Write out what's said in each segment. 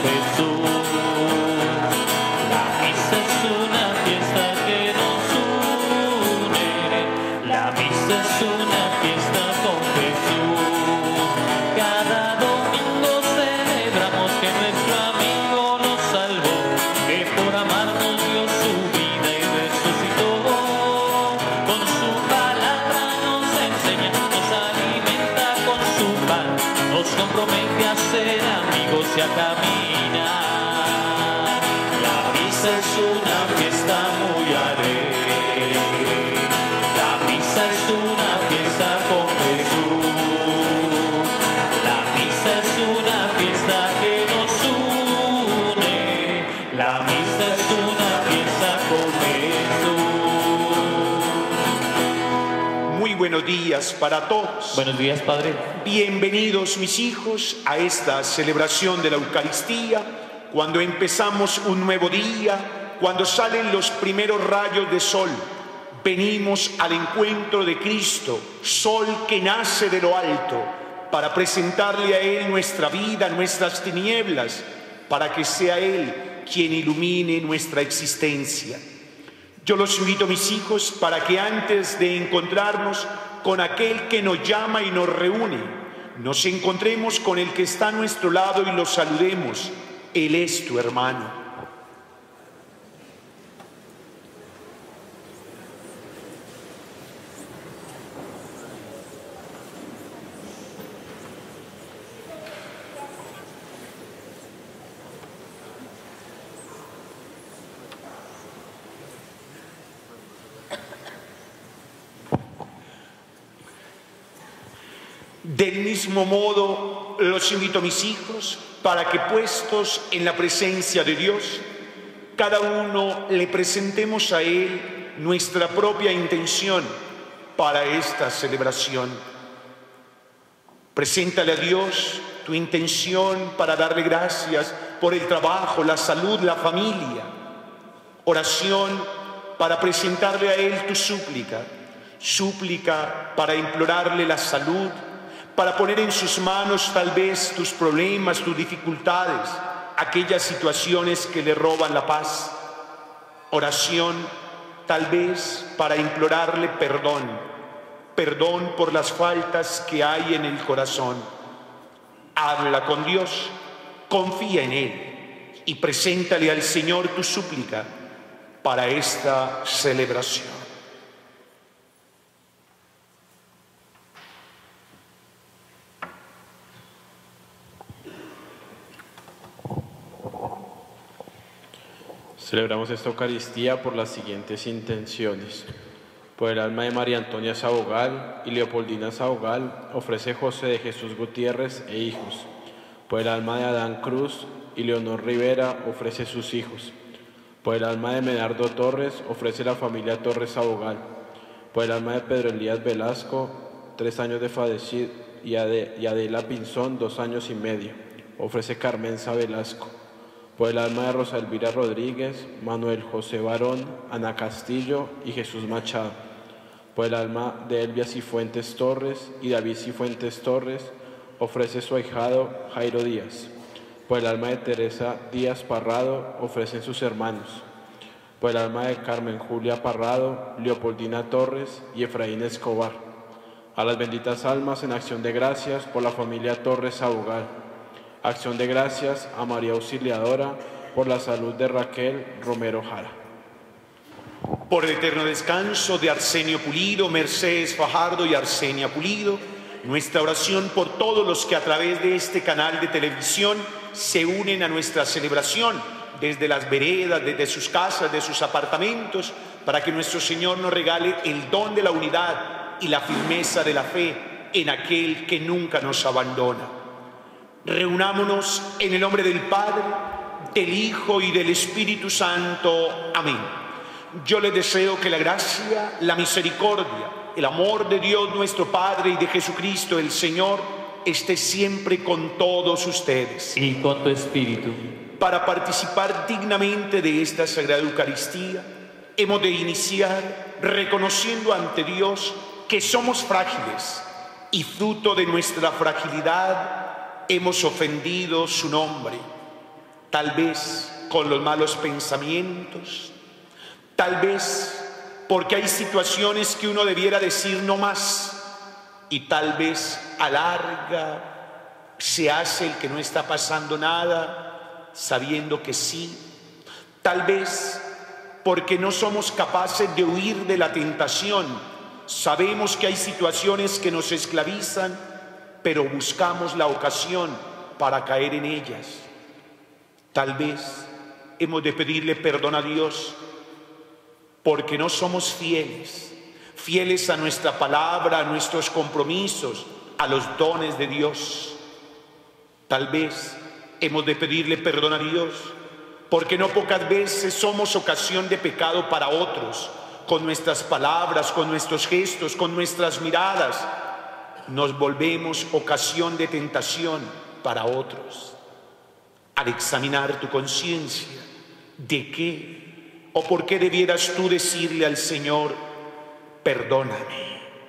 Jesús. La misa es una fiesta que nos une. La misa es una fiesta con Jesús. Cada domingo celebramos que nuestro amigo nos salvó, que por amarnos dio su vida y resucitó. Con su palabra nos enseña, nos alimenta con su pan, nos compromete a ser amigos y a caminar. La misa es una fiesta muy alegre. La misa es una fiesta con Jesús. La misa es una fiesta que nos une. La misa es una fiesta con Jesús. Muy buenos días para todos. Buenos días, Padre. Bienvenidos, mis hijos, a esta celebración de la Eucaristía, cuando empezamos un nuevo día, cuando salen los primeros rayos de sol. Venimos al encuentro de Cristo, sol que nace de lo alto, para presentarle a Él nuestra vida, nuestras tinieblas, para que sea Él quien ilumine nuestra existencia. Yo los invito, mis hijos, para que antes de encontrarnos con aquel que nos llama y nos reúne, nos encontremos con el que está a nuestro lado y lo saludemos. Él es tu hermano. Del mismo modo, los invito, mis hijos, para que puestos en la presencia de Dios, cada uno le presentemos a Él nuestra propia intención para esta celebración. Preséntale a Dios tu intención para darle gracias por el trabajo, la salud, la familia. Oración para presentarle a Él tu súplica. Súplica para implorarle la salud, para poner en sus manos tal vez tus problemas, tus dificultades, aquellas situaciones que le roban la paz. Oración tal vez para implorarle perdón, perdón por las faltas que hay en el corazón. Habla con Dios, confía en Él y preséntale al Señor tu súplica para esta celebración. Celebramos esta Eucaristía por las siguientes intenciones. Por el alma de María Antonia Sabogal y Leopoldina Sabogal, ofrece José de Jesús Gutiérrez e hijos. Por el alma de Adán Cruz y Leonor Rivera, ofrece sus hijos. Por el alma de Medardo Torres, ofrece la familia Torres Sabogal. Por el alma de Pedro Elías Velasco, 3 años de fallecido, y Adela Pinzón, 2 años y medio, ofrece Carmenza Velasco. Por el alma de Rosa Elvira Rodríguez, Manuel José Barón, Ana Castillo y Jesús Machado. Por el alma de Elvia Cifuentes Torres y David Cifuentes Torres, ofrece su ahijado Jairo Díaz. Por el alma de Teresa Díaz Parrado, ofrecen sus hermanos. Por el alma de Carmen Julia Parrado, Leopoldina Torres y Efraín Escobar. A las benditas almas en acción de gracias por la familia Torres Sabogal. Acción de gracias a María Auxiliadora por la salud de Raquel Romero Jara. Por el eterno descanso de Arsenio Pulido, Mercedes Fajardo y Arsenia Pulido, nuestra oración por todos los que a través de este canal de televisión se unen a nuestra celebración, desde las veredas, desde sus casas, de sus apartamentos, para que nuestro Señor nos regale el don de la unidad y la firmeza de la fe en aquel que nunca nos abandona. Reunámonos en el nombre del Padre, del Hijo y del Espíritu Santo. Amén. Yo les deseo que la gracia, la misericordia, el amor de Dios nuestro Padre y de Jesucristo el Señor esté siempre con todos ustedes. Y con tu espíritu. Para participar dignamente de esta Sagrada Eucaristía, hemos de iniciar reconociendo ante Dios que somos frágiles y fruto de nuestra fragilidad hemos ofendido su nombre. tal vez con los malos pensamientos, tal vez porque hay situaciones que uno debiera decir no más y tal vez alarga, se hace el que no está pasando nada, sabiendo que sí, tal vez porque no somos capaces de huir de la tentación, sabemos que hay situaciones que nos esclavizan, pero buscamos la ocasión para caer en ellas. Tal vez hemos de pedirle perdón a Dios porque no somos fieles a nuestra palabra, a nuestros compromisos, a los dones de Dios. Tal vez hemos de pedirle perdón a Dios porque no pocas veces somos ocasión de pecado para otros, con nuestras palabras, con nuestros gestos, con nuestras miradas. Nos volvemos ocasión de tentación para otros. Al examinar tu conciencia, ¿de qué o por qué debieras tú decirle al Señor, perdóname?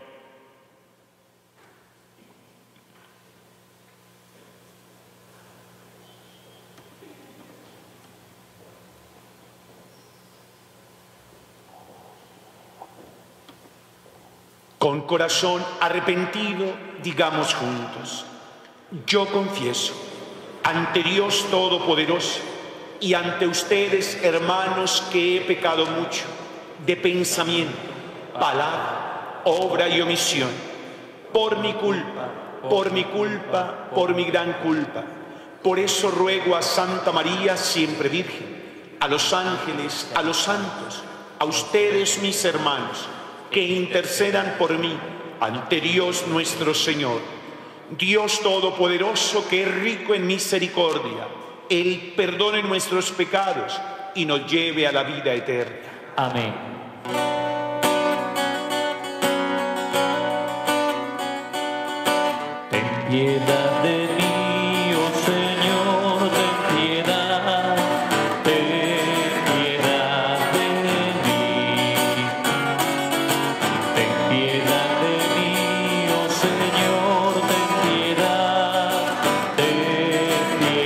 Con corazón arrepentido, digamos juntos: yo confieso ante Dios Todopoderoso y ante ustedes, hermanos, que he pecado mucho de pensamiento, palabra, obra y omisión, por mi culpa, por mi gran culpa. Por eso ruego a Santa María, siempre Virgen, a los ángeles, a los santos, a ustedes, mis hermanos, que intercedan por mí ante Dios nuestro Señor. Dios Todopoderoso, que es rico en misericordia, Él perdone nuestros pecados y nos lleve a la vida eterna. Amén. Ten piedad de mí, oh Señor, ten piedad de mí. Ten piedad de mí, oh Señor, ten piedad de mí.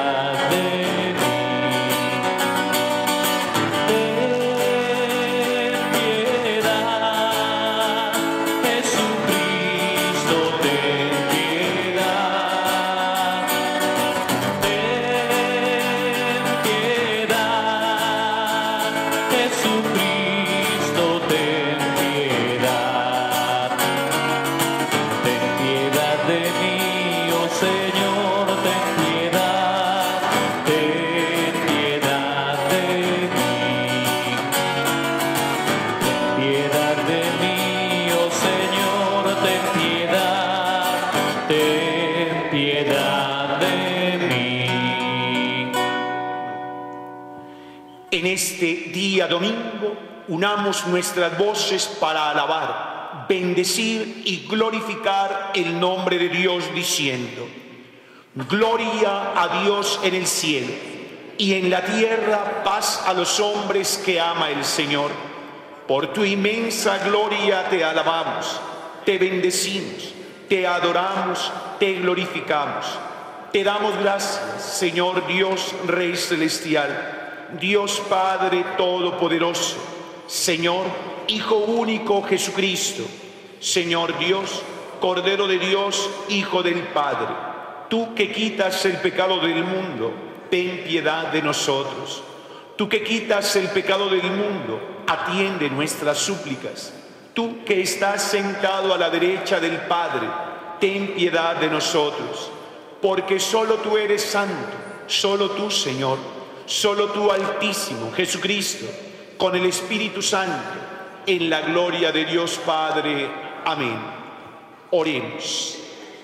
En este día domingo, unamos nuestras voces para alabar, bendecir y glorificar el nombre de Dios diciendo: gloria a Dios en el cielo y en la tierra paz a los hombres que ama el Señor. Por tu inmensa gloria te alabamos, te bendecimos, te adoramos, te glorificamos. Te damos gracias, Señor Dios, Rey Celestial, Dios Padre Todopoderoso, Señor, Hijo único Jesucristo, Señor Dios, Cordero de Dios, Hijo del Padre. Tú que quitas el pecado del mundo, ten piedad de nosotros. Tú que quitas el pecado del mundo, atiende nuestras súplicas. Tú que estás sentado a la derecha del Padre, ten piedad de nosotros. Porque solo tú eres santo, solo tú, Señor, solo tú, Altísimo, Jesucristo, con el Espíritu Santo, en la gloria de Dios Padre. Amén. Oremos.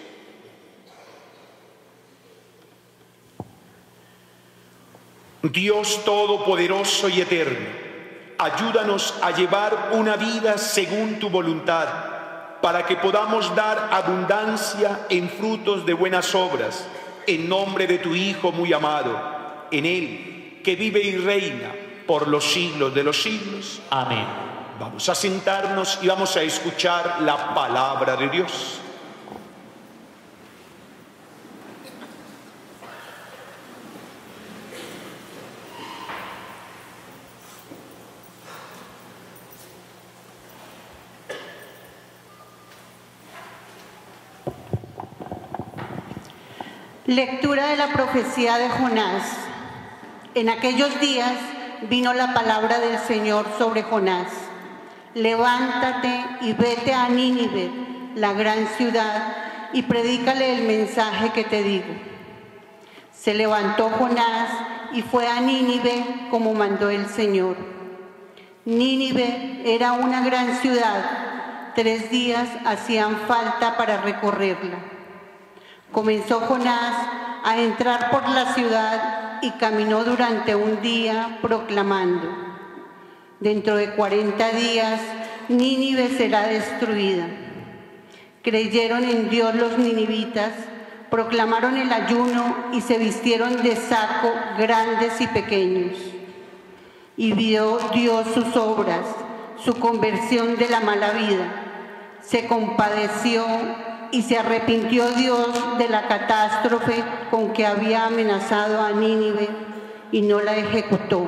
Dios Todopoderoso y Eterno, ayúdanos a llevar una vida según tu voluntad, para que podamos dar abundancia en frutos de buenas obras, en nombre de tu Hijo muy amado, en Él, que vive y reina por los siglos de los siglos. Amén. Vamos a sentarnos y vamos a escuchar la palabra de Dios. Lectura de la profecía de Jonás. En aquellos días vino la palabra del Señor sobre Jonás. Levántate y vete a Nínive, la gran ciudad, y predícale el mensaje que te digo. Se levantó Jonás y fue a Nínive como mandó el Señor. Nínive era una gran ciudad, 3 días hacían falta para recorrerla. Comenzó Jonás a entrar por la ciudad y caminó durante un día proclamando: dentro de 40 días Nínive será destruida. Creyeron en Dios los ninivitas, proclamaron el ayuno y se vistieron de saco grandes y pequeños. Y vio Dios sus obras, su conversión de la mala vida. Se compadeció y se arrepintió Dios de la catástrofe con que había amenazado a Nínive y no la ejecutó.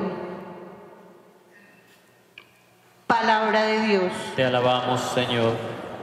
Palabra de Dios. Te alabamos, Señor.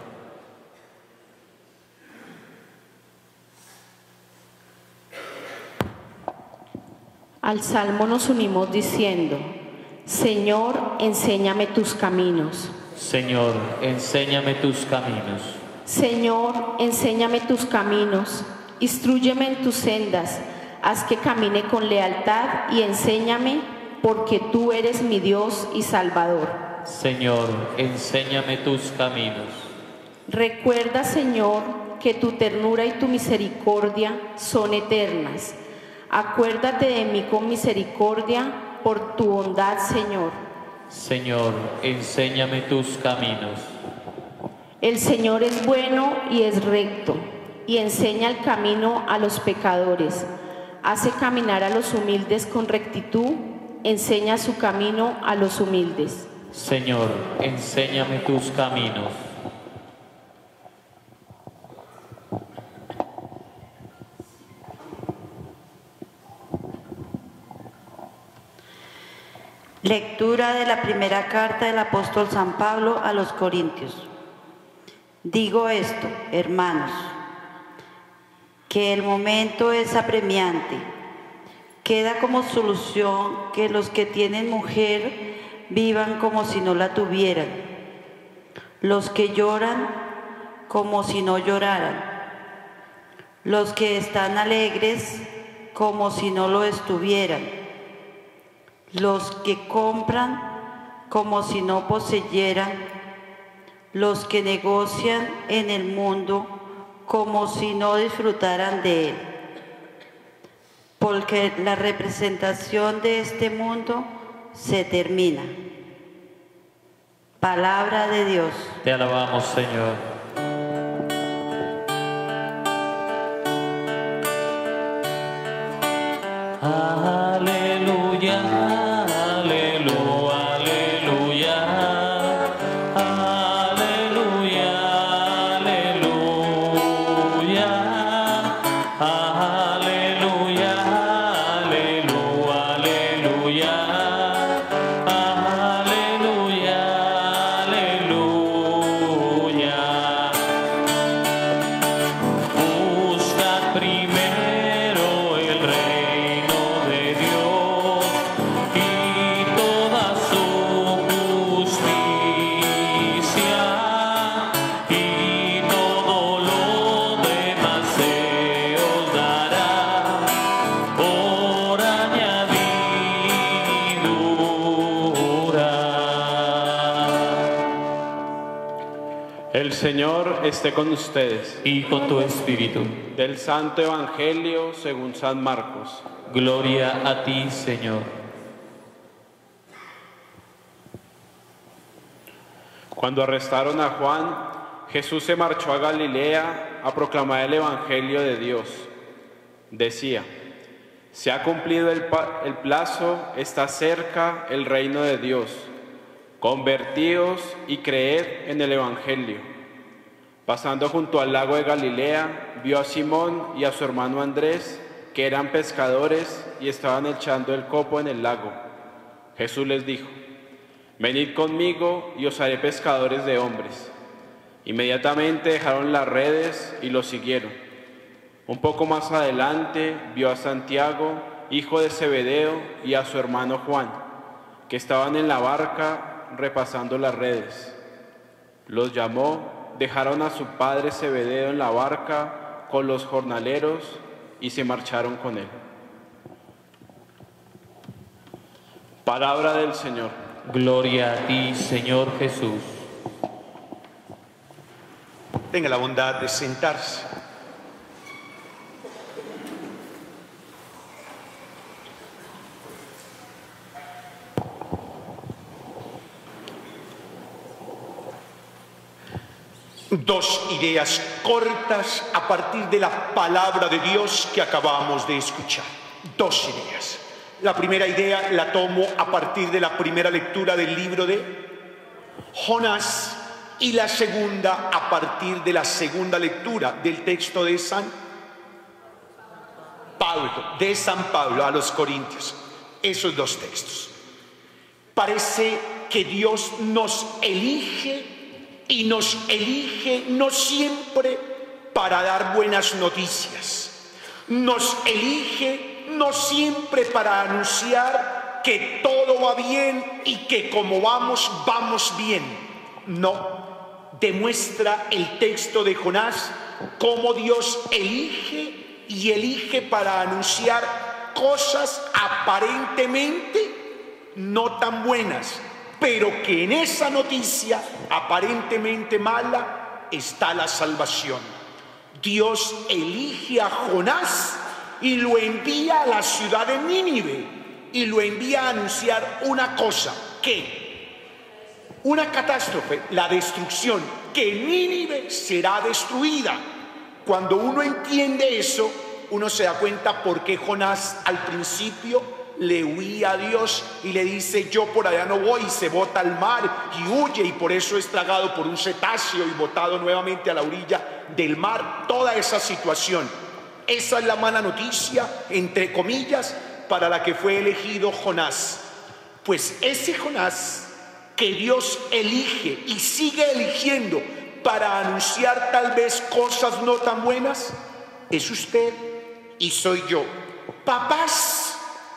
Al Salmo nos unimos diciendo: Señor, enséñame tus caminos. Señor, enséñame tus caminos. Señor, enséñame tus caminos, instrúyeme en tus sendas, haz que camine con lealtad y enséñame, porque tú eres mi Dios y Salvador. Señor, enséñame tus caminos. Recuerda, Señor, que tu ternura y tu misericordia son eternas. Acuérdate de mí con misericordia por tu bondad, Señor. Señor, enséñame tus caminos. El Señor es bueno y es recto, y enseña el camino a los pecadores. Hace caminar a los humildes con rectitud, enseña su camino a los humildes. Señor, enséñame tus caminos. Lectura de la primera carta del apóstol San Pablo a los Corintios. Digo esto, hermanos, que el momento es apremiante. Queda como solución que los que tienen mujer vivan como si no la tuvieran, los que lloran como si no lloraran, los que están alegres como si no lo estuvieran, los que compran como si no poseyeran, los que negocian en el mundo como si no disfrutaran de él. Porque la representación de este mundo se termina. Palabra de Dios. Te alabamos, Señor. Aleluya. El Señor esté con ustedes. Y con tu espíritu. Del Santo Evangelio según San Marcos. Gloria a ti, Señor. Cuando arrestaron a Juan, Jesús se marchó a Galilea a proclamar el Evangelio de Dios. Decía: se ha cumplido el plazo, está cerca el reino de Dios. Convertíos y creed en el Evangelio. Pasando junto al lago de Galilea, vio a Simón y a su hermano Andrés, que eran pescadores y estaban echando el copo en el lago. Jesús les dijo: venid conmigo y os haré pescadores de hombres. Inmediatamente dejaron las redes y lo siguieron. Un poco más adelante vio a Santiago, hijo de Zebedeo, y a su hermano Juan, que estaban en la barca repasando las redes. Los llamó, dejaron a su padre Zebedeo en la barca con los jornaleros y se marcharon con él. Palabra del Señor. Gloria a ti, Señor Jesús. Tenga la bondad de sentarse. Dos ideas cortas a partir de la palabra de Dios que acabamos de escuchar. Dos ideas. La primera idea la tomo a partir de la primera lectura del libro de Jonás y la segunda a partir de la segunda lectura del texto de San Pablo a los Corintios. Esos dos textos. Parece que Dios nos elige y nos elige no siempre para dar buenas noticias. Nos elige no siempre para anunciar que todo va bien y que como vamos bien. No, demuestra el texto de Jonás cómo Dios elige y elige para anunciar cosas aparentemente no tan buenas, pero que en esa noticia aparentemente mala está la salvación. Dios elige a Jonás y lo envía a la ciudad de Nínive y lo envía a anunciar una cosa, una catástrofe, la destrucción, que Nínive será destruida. Cuando uno entiende eso, uno se da cuenta por qué Jonás al principio le huía a Dios y le dice: yo por allá no voy, y se bota al mar y huye, y por eso es tragado por un cetáceo y botado nuevamente a la orilla del mar. Toda esa situación, esa es la mala noticia, entre comillas, para la que fue elegido Jonás. Pues ese Jonás que Dios elige y sigue eligiendo para anunciar tal vez cosas no tan buenas, es usted y soy yo. Papás,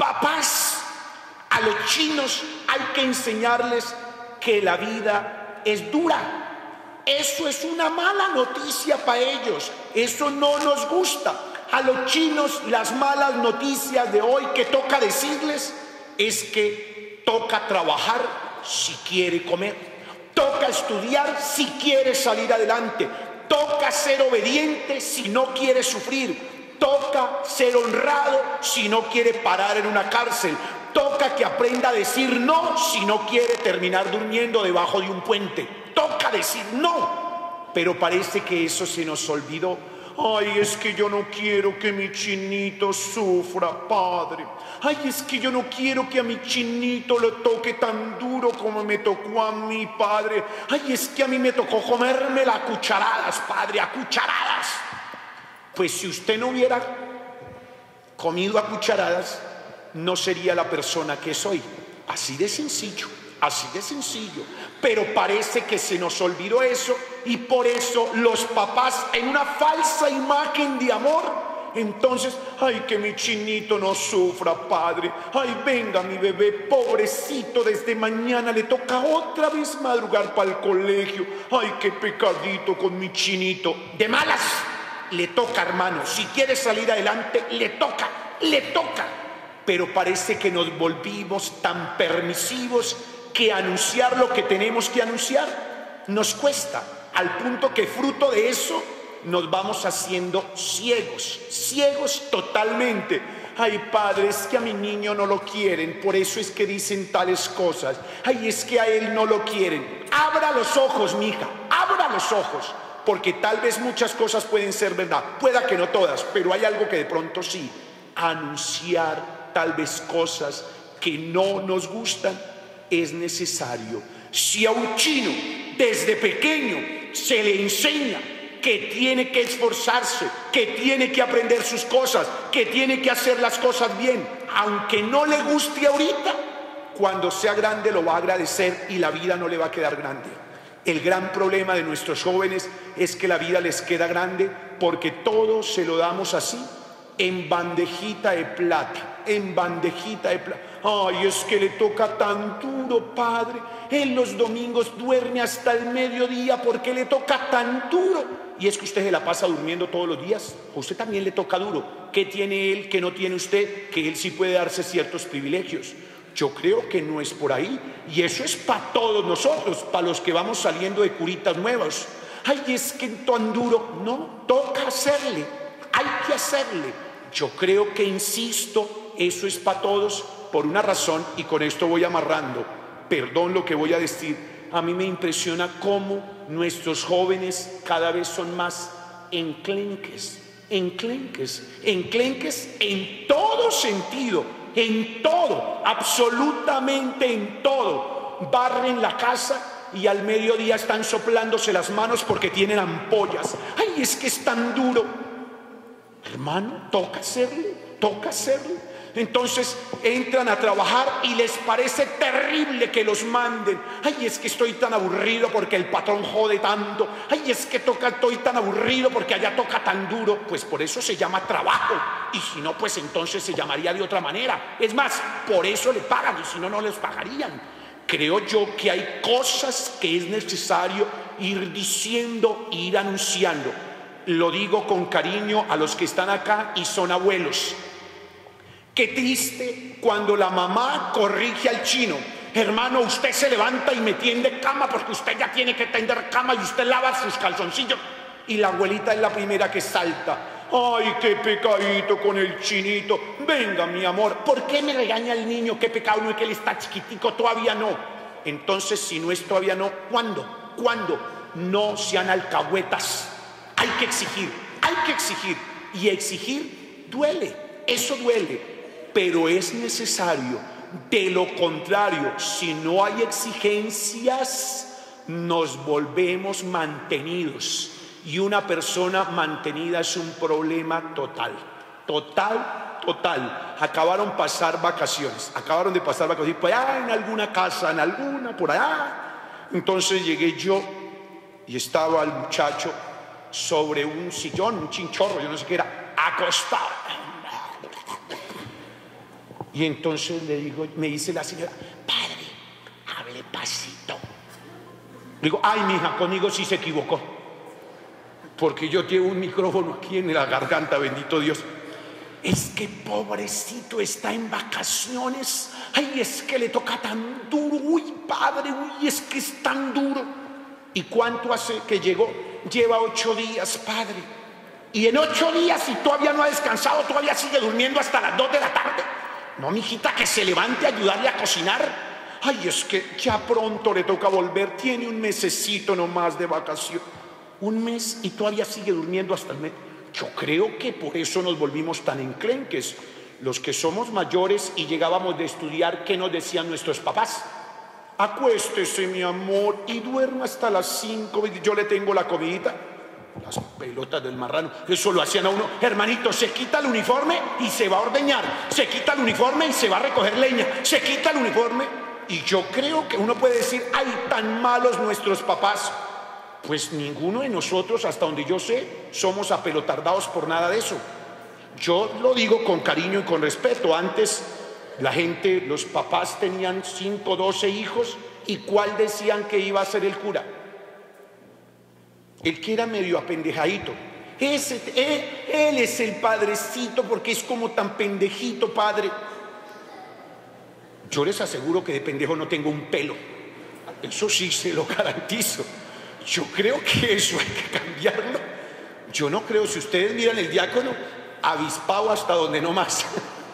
a los chinos hay que enseñarles que la vida es dura. Eso es una mala noticia para ellos. Eso no nos gusta. A los chinos las malas noticias de hoy que toca decirles es que toca trabajar si quiere comer. Toca estudiar si quiere salir adelante. Toca ser obediente si no quiere sufrir. Toca ser honrado si no quiere parar en una cárcel. Toca que aprenda a decir no si no quiere terminar durmiendo debajo de un puente. Toca decir no. Pero parece que eso se nos olvidó. Ay, es que yo no quiero que mi chinito sufra, padre. Ay, es que yo no quiero que a mi chinito lo toque tan duro como me tocó a mi padre. Ay, es que a mí me tocó comérmela a cucharadas, padre, a cucharadas. Pues si usted no hubiera comido a cucharadas, no sería la persona que soy. Así de sencillo, así de sencillo. Pero parece que se nos olvidó eso, y por eso los papás, en una falsa imagen de amor, entonces: ay, que mi chinito no sufra, padre. Ay, venga mi bebé, pobrecito, desde mañana le toca otra vez madrugar para el colegio. Ay, qué pecadito con mi chinito. De malas. Le toca, hermano, si quiere salir adelante, le toca. Pero parece que nos volvimos tan permisivos que anunciar lo que tenemos que anunciar nos cuesta, al punto que fruto de eso nos vamos haciendo ciegos totalmente. Ay, padre, es que a mi niño no lo quieren, por eso es que dicen tales cosas. Ay, es que a él no lo quieren. Abra los ojos, mija, abra los ojos. Porque tal vez muchas cosas pueden ser verdad, pueda que no todas, pero hay algo que de pronto sí. Anunciar tal vez cosas que no nos gustan es necesario. Si a un chino desde pequeño se le enseña que tiene que esforzarse, que tiene que aprender sus cosas, que tiene que hacer las cosas bien, aunque no le guste ahorita, cuando sea grande lo va a agradecer y la vida no le va a quedar grande. El gran problema de nuestros jóvenes es que la vida les queda grande porque todo se lo damos así, en bandejita de plata, en bandejita de plata. Ay, es que le toca tan duro, padre. Él los domingos duerme hasta el mediodía porque le toca tan duro. Y es que usted se la pasa durmiendo todos los días. A usted también le toca duro. ¿Qué tiene él que no tiene usted? Que él sí puede darse ciertos privilegios. Yo creo que no es por ahí. Y eso es para todos nosotros, para los que vamos saliendo de curitas nuevas. Ay, es que tan duro. No, toca hacerle. Hay que hacerle. Yo creo que, insisto, eso es para todos por una razón, y con esto voy amarrando. Perdón lo que voy a decir. A mí me impresiona cómo nuestros jóvenes cada vez son más enclenques, enclenques, enclenques en todo sentido, en todo, absolutamente en todo. Barren la casa y al mediodía están soplándose las manos porque tienen ampollas. Ay, es que es tan duro. Hermano, toca hacerlo, toca hacerlo. Entonces entran a trabajar y les parece terrible que los manden. Ay, es que estoy tan aburrido porque el patrón jode tanto. Ay, es que estoy tan aburrido porque allá toca tan duro. Pues por eso se llama trabajo. Y si no, pues entonces se llamaría de otra manera. Es más, por eso le pagan, y si no, no les pagarían. Creo yo que hay cosas que es necesario ir diciendo, ir anunciando. Lo digo con cariño a los que están acá y son abuelos. Qué triste cuando la mamá corrige al chino. Hermano, usted se levanta y me tiende cama porque usted ya tiene que tender cama y usted lava sus calzoncillos. Y la abuelita es la primera que salta. Ay, qué pecadito con el chinito. Venga, mi amor, ¿por qué me regaña el niño? Qué pecado, no es que él está chiquitico, todavía no. Entonces, si no es todavía no, ¿cuándo? ¿Cuándo? No sean alcahuetas. Hay que exigir, hay que exigir. Y exigir duele, eso duele. Pero es necesario. De lo contrario, si no hay exigencias, nos volvemos mantenidos. Y una persona mantenida es un problema total. Total, total. Acabaron de pasar vacaciones. Por allá en alguna casa, en alguna, por allá. Entonces llegué yo y estaba el muchacho sobre un sillón, un chinchorro, yo no sé qué era, acostado. Y entonces le digo, me dice la señora, padre, hable pasito. Le digo, ay, mija, conmigo sí se equivocó. Porque yo llevo un micrófono aquí en la garganta, bendito Dios. Es que pobrecito está en vacaciones. Ay, es que le toca tan duro. Uy, padre, uy, es que es tan duro. ¿Y cuánto hace que llegó? Lleva 8 días, padre. Y en 8 días, y todavía no ha descansado, todavía sigue durmiendo hasta las 2 de la tarde. No, mijita, que se levante a ayudarle a cocinar. Ay, es que ya pronto le toca volver. Tiene un mesecito nomás de vacación. 1 mes y todavía sigue durmiendo hasta el mes. Yo creo que por eso nos volvimos tan enclenques. Los que somos mayores y llegábamos de estudiar, ¿qué nos decían nuestros papás? Acuéstese, mi amor, y duerma hasta las 5. Yo le tengo la comidita. Las pelotas del marrano, eso lo hacían a uno. Hermanito, se quita el uniforme y se va a ordeñar. Se quita el uniforme y se va a recoger leña. Se quita el uniforme. Y yo creo que uno puede decir, ay, tan malos nuestros papás. Pues ninguno de nosotros, hasta donde yo sé, somos apelotardados por nada de eso. Yo lo digo con cariño y con respeto. Antes la gente, los papás tenían 5, 12 hijos. ¿Y cuál decían que iba a ser el cura? El que era medio apendejadito. Él es el padrecito porque es como tan pendejito, padre. Yo les aseguro que de pendejo no tengo un pelo. Eso sí se lo garantizo. Yo creo que eso hay que cambiarlo. Yo no creo, si ustedes miran el diácono, avispado hasta donde no más.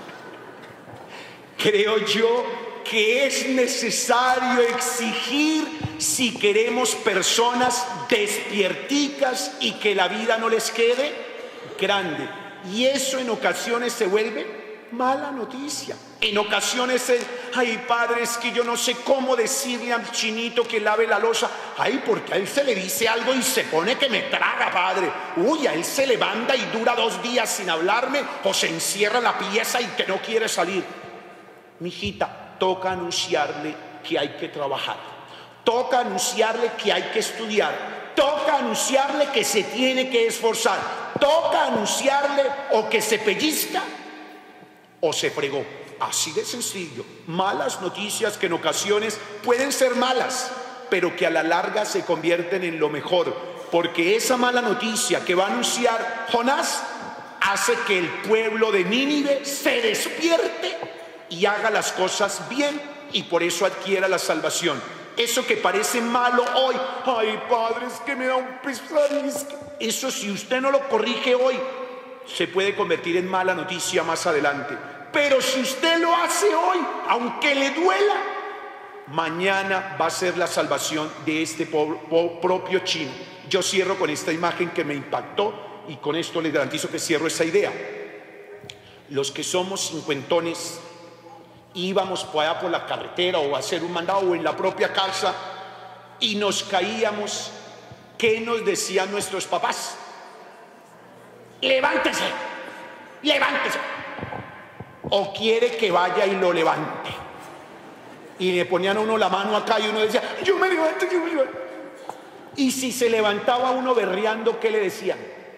Creo yo que es necesario exigir si queremos personas despierticas y que la vida no les quede grande. Y eso en ocasiones se vuelve mala noticia. En ocasiones es, ay, padre, es que yo no sé cómo decirle al chinito que lave la loza. Ay, porque a él se le dice algo y se pone que me traga, padre. Uy, a él se levanta y dura 2 días sin hablarme o se encierra en la pieza y que no quiere salir. Mijita, toca anunciarle que hay que trabajar. toca anunciarle que hay que estudiar, toca anunciarle que se tiene que esforzar, toca anunciarle o que se pellizca o se fregó. Así de sencillo. Malas noticias que en ocasiones pueden ser malas, pero que a la larga se convierten en lo mejor, porque esa mala noticia que va a anunciar Jonás hace que el pueblo de Nínive se despierte y haga las cosas bien, y por eso adquiera la salvación. Eso que parece malo hoy, ay padre, es que me da un pesar, eso si usted no lo corrige hoy, se puede convertir en mala noticia más adelante. Pero si usted lo hace hoy, aunque le duela, mañana va a ser la salvación de este propio chino. Yo cierro con esta imagen que me impactó y con esto les garantizo que cierro esa idea. Los que somos cincuentones íbamos por allá por la carretera o a hacer un mandado o en la propia casa y nos caíamos. ¿Qué nos decían nuestros papás? Levántese, levántese. O quiere que vaya y lo levante. Y le ponían a uno la mano acá y uno decía, yo me levanto, yo me levanto. Y si se levantaba uno berreando, ¿qué le decían?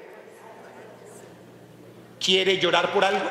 ¿Quiere llorar por algo?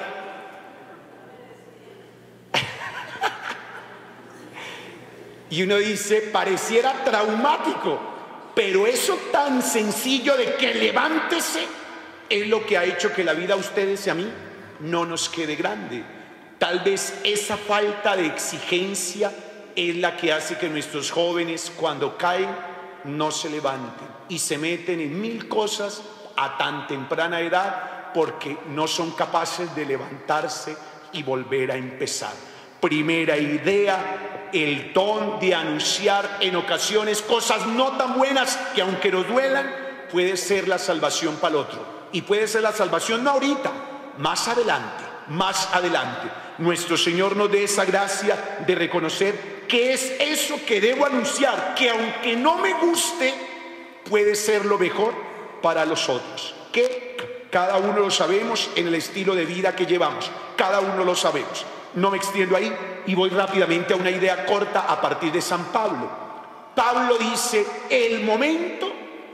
Y uno dice, pareciera traumático, pero eso tan sencillo de que levántese es lo que ha hecho que la vida a ustedes y a mí no nos quede grande. Tal vez esa falta de exigencia es la que hace que nuestros jóvenes, cuando caen, no se levanten y se meten en mil cosas a tan temprana edad porque no son capaces de levantarse y volver a empezar. Primera idea, el don de anunciar en ocasiones cosas no tan buenas que aunque nos duelan, puede ser la salvación para el otro. Y puede ser la salvación no ahorita, más adelante, más adelante. Nuestro Señor nos dé esa gracia de reconocer que es eso que debo anunciar, que aunque no me guste, puede ser lo mejor para los otros. Que cada uno lo sabemos en el estilo de vida que llevamos, cada uno lo sabemos. No me extiendo ahí y voy rápidamente a una idea corta a partir de San Pablo. Pablo dice, el momento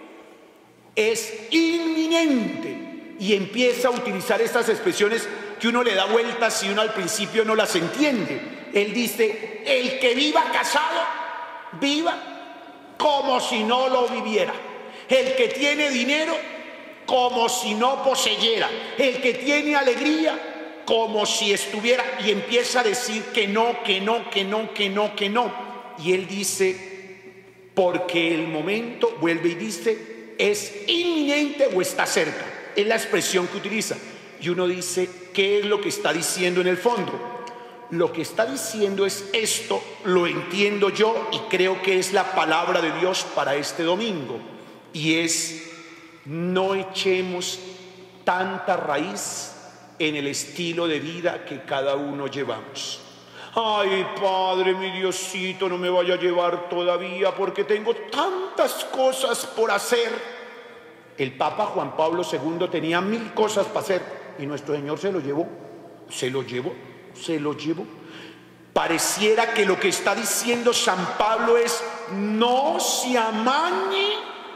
es inminente, y empieza a utilizar estas expresiones que uno le da vueltas y uno al principio no las entiende. Él dice, el que viva casado, viva como si no lo viviera. El que tiene dinero, como si no poseyera. El que tiene alegría, como si estuviera, y empieza a decir que no, que no, que no, que no, que no. Y él dice, porque el momento, vuelve y dice, es inminente o está cerca. Es la expresión que utiliza. Y uno dice, ¿qué es lo que está diciendo en el fondo? Lo que está diciendo es esto, lo entiendo yo y creo que es la palabra de Dios para este domingo. Y es, no echemos tanta raíz en el estilo de vida que cada uno llevamos. Ay, Padre, mi Diosito, no me vaya a llevar todavía porque tengo tantas cosas por hacer. El Papa Juan Pablo II tenía 1000 cosas para hacer y nuestro Señor se lo llevó, se lo llevó, se lo llevó. Pareciera que lo que está diciendo San Pablo es, no se amañe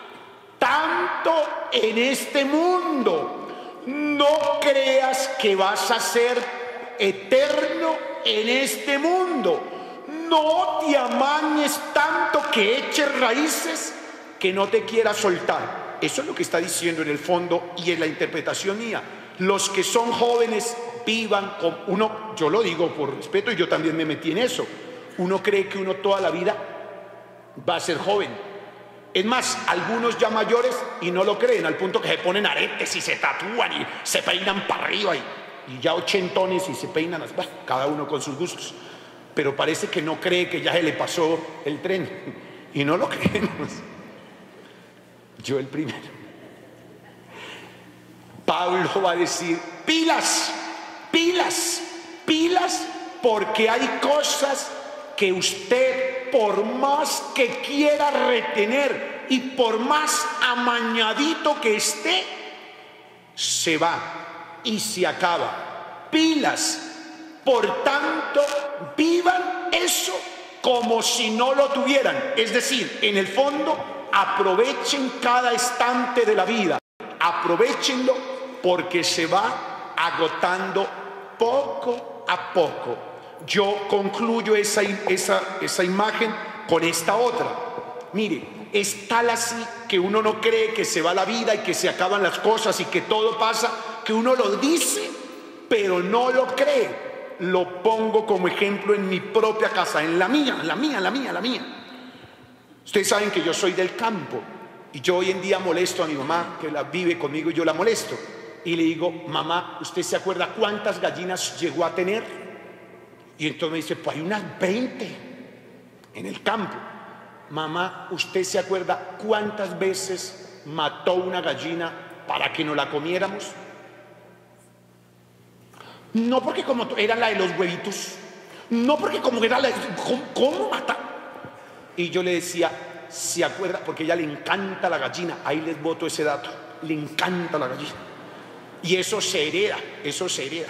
tanto en este mundo. No creas que vas a ser eterno en este mundo. No te amañes tanto que eches raíces que no te quieras soltar. Eso es lo que está diciendo en el fondo y en la interpretación mía. Los que son jóvenes vivan con uno, yo lo digo por respeto y yo también me metí en eso. Uno cree que uno toda la vida va a ser joven. Es más, algunos ya mayores y no lo creen, al punto que se ponen aretes y se tatúan y se peinan para arriba y ya ochentones y se peinan, bueno, cada uno con sus gustos. Pero parece que no cree que ya se le pasó el tren y no lo creemos. Yo el primero. Pablo va a decir, pilas, pilas, pilas, porque hay cosas que usted, por más que quiera retener y por más amañadito que esté, se va y se acaba. Pilas, por tanto, vivan eso como si no lo tuvieran. Es decir, en el fondo, aprovechen cada instante de la vida, aprovéchenlo porque se va agotando poco a poco. Yo concluyo esa imagen con esta otra. Mire, es tal así que uno no cree que se va la vida y que se acaban las cosas y que todo pasa, que uno lo dice, pero no lo cree. Lo pongo como ejemplo en mi propia casa, en la mía. Ustedes saben que yo soy del campo y yo hoy en día molesto a mi mamá, que vive conmigo, y yo la molesto. Y le digo: mamá, ¿usted se acuerda cuántas gallinas llegó a tener? Y entonces me dice: pues hay unas 20 en el campo. Mamá, ¿usted se acuerda cuántas veces mató una gallina para que nos la comiéramos? No, porque como era la de los huevitos, no, porque como era la de... ¿Cómo matar? Y yo le decía: ¿se acuerda? Porque a ella le encanta la gallina. Ahí les boto ese dato: le encanta la gallina. Y eso se hereda, eso se hereda.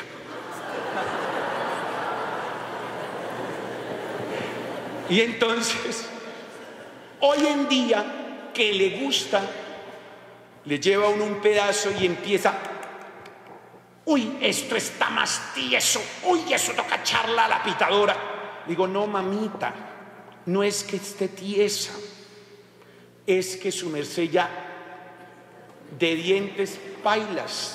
Y entonces, hoy en día, que le gusta, le lleva a uno un pedazo y empieza: uy, esto está más tieso, uy, eso toca echarla a la pitadora. Digo: no, mamita, no es que esté tiesa, es que su merced ya de dientes pailas.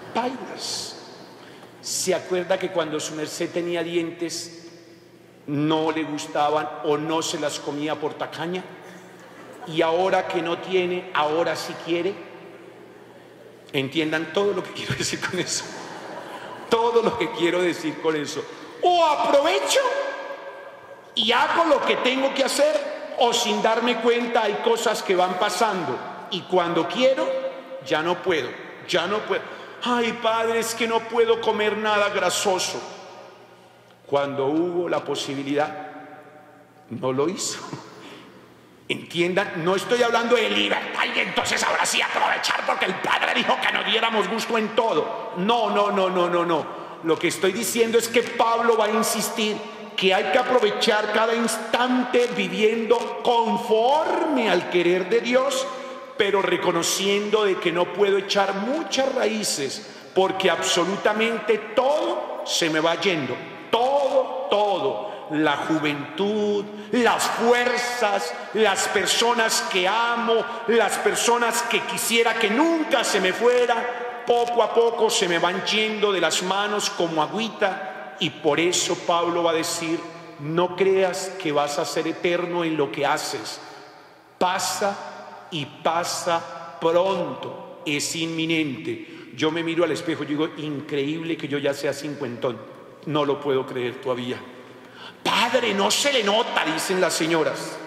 ¿Se acuerda que cuando su merced tenía dientes no le gustaban o no se las comía por tacaña? Y ahora que no tiene, ahora sí quiere. Entiendan todo lo que quiero decir con eso. Todo lo que quiero decir con eso. O aprovecho y hago lo que tengo que hacer, o sin darme cuenta hay cosas que van pasando y cuando quiero ya no puedo. Ay, padre, es que no puedo comer nada grasoso. Cuando hubo la posibilidad, no lo hizo. Entiendan, no estoy hablando de libertad y entonces ahora sí aprovechar porque el Padre dijo que nos diéramos gusto en todo. No. Lo que estoy diciendo es que Pablo va a insistir que hay que aprovechar cada instante viviendo conforme al querer de Dios, pero reconociendo de que no puedo echar muchas raíces porque absolutamente todo se me va yendo. Todo. La juventud, las fuerzas, las personas que amo, las personas que quisiera que nunca se me fuera, poco a poco se me van yendo de las manos como agüita. Y por eso Pablo va a decir: no creas que vas a ser eterno en lo que haces. Pasa y pasa pronto, es inminente. Yo me miro al espejo y digo: increíble que yo ya sea cincuentón. No lo puedo creer todavía. Padre, no se le nota, dicen las señoras.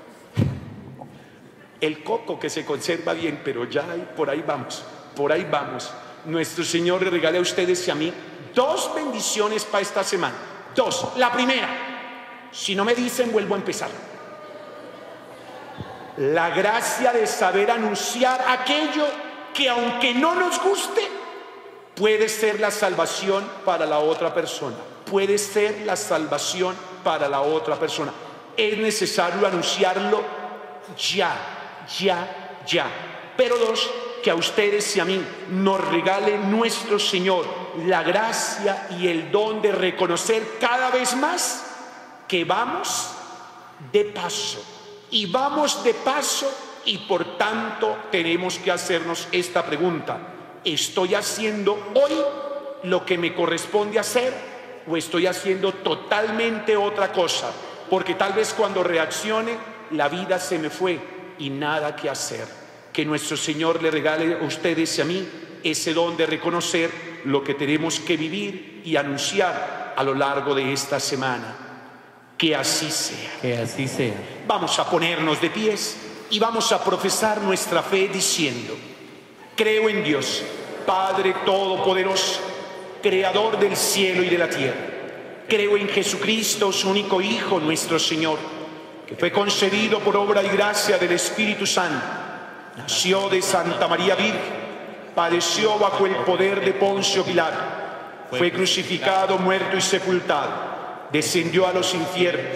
El coco que se conserva bien, pero ya por ahí vamos. Nuestro Señor le regale a ustedes y a mí 2 bendiciones para esta semana. 2. La primera, si no me dicen, vuelvo a empezar. La gracia de saber anunciar aquello que, aunque no nos guste, puede ser la salvación para la otra persona. Puede ser la salvación para la otra persona. Es necesario anunciarlo ya. Pero 2, que a ustedes y a mí nos regale nuestro Señor la gracia y el don de reconocer cada vez más que vamos de paso. Y vamos de paso y por tanto tenemos que hacernos esta pregunta: ¿estoy haciendo hoy lo que me corresponde hacer o estoy haciendo totalmente otra cosa? Porque tal vez cuando reaccione la vida se me fue y nada que hacer. Que nuestro Señor le regale a ustedes y a mí ese don de reconocer lo que tenemos que vivir y anunciar a lo largo de esta semana. Que así sea. Que así sea. Vamos a ponernos de pies y vamos a profesar nuestra fe diciendo: creo en Dios, Padre Todopoderoso, Creador del cielo y de la tierra. Creo en Jesucristo, su único Hijo, nuestro Señor, que fue concebido por obra y gracia del Espíritu Santo. Nació de Santa María Virgen, padeció bajo el poder de Poncio Pilato, fue crucificado, muerto y sepultado, descendió a los infiernos,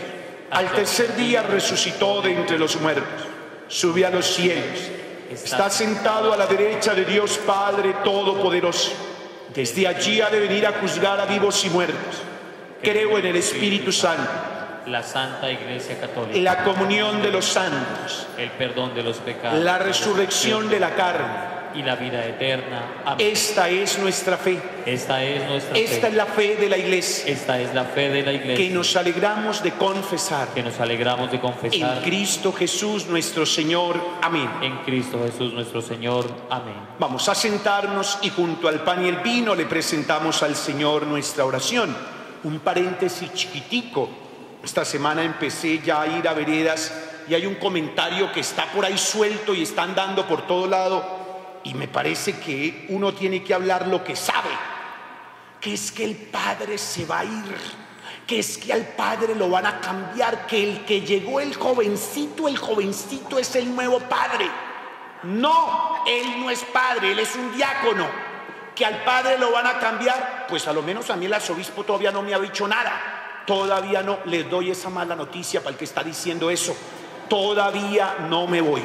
Al tercer día resucitó de entre los muertos, subió a los cielos, está sentado a la derecha de Dios Padre Todopoderoso. Desde allí ha de venir a juzgar a vivos y muertos. Creo en el Espíritu Santo, la Santa Iglesia Católica, la comunión de los santos, el perdón de los pecados, la resurrección de la carne y la vida eterna. Amén. Esta es nuestra fe. Esta es nuestra Esta fe. es la fe de la Iglesia, Esta es la fe de la Iglesia que nos alegramos de confesar. que nos alegramos de En confesar Cristo Jesús nuestro Señor. Amén. en Cristo Jesús nuestro Señor. Amén. Vamos a sentarnos y junto al pan y el vino le presentamos al Señor nuestra oración. Un paréntesis chiquitico. Esta semana empecé ya a ir a veredas y hay un comentario que está por ahí suelto y están dando por todo lado. Y me parece que uno tiene que hablar lo que sabe, que es que el Padre se va a ir, que es que al Padre lo van a cambiar, que el que llegó el jovencito es el nuevo Padre. No, él no es Padre, él es un diácono. Que al Padre lo van a cambiar, pues a lo menos a mí el arzobispo todavía no me ha dicho nada. Todavía no, les doy esa mala noticia para el que está diciendo eso. Todavía no me voy.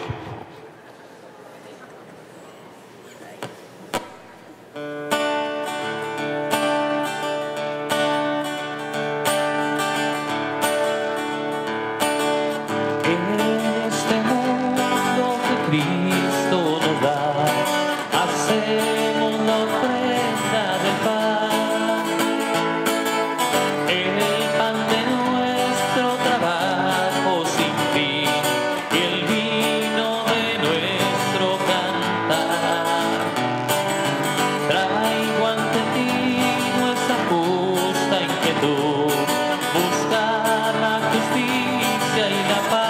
Este mundo que Cristo nos da, hacemos la ofrenda del pan, el pan de nuestro trabajo sin fin y el vino de nuestro cantar. Traigo ante ti nuestra justa inquietud, buscar la justicia y la paz.